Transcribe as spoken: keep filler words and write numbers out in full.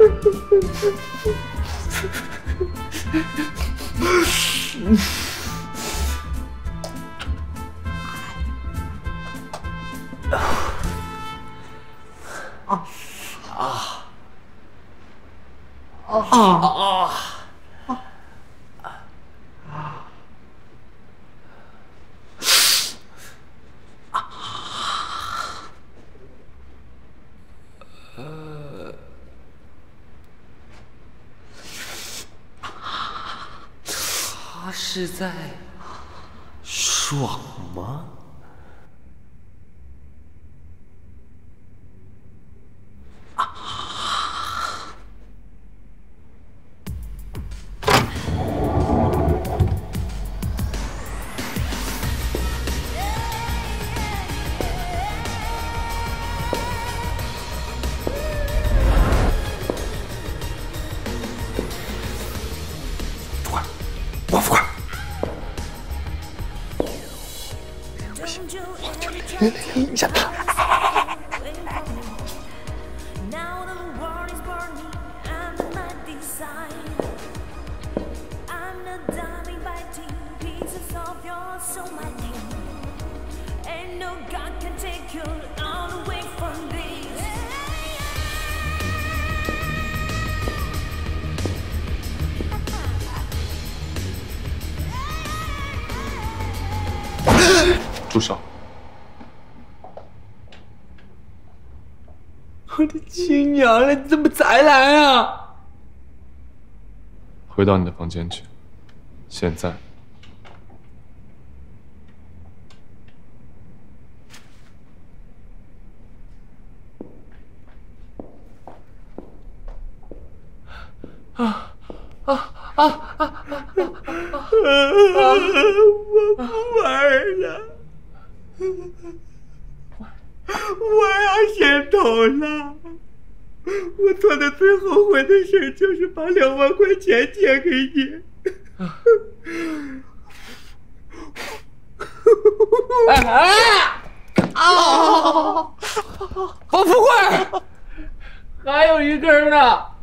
啊啊啊啊啊啊！呃，他是在爽吗？ 王副官，不行，我就领领一下他。住手！我的亲娘了，你怎么才来啊？ 回到你的房间去，现在。 啊啊啊啊啊！我不玩了。 我要先走了。我做的最后悔的事就是把两万块钱借给你。啊啊！王副官，还有一根呢。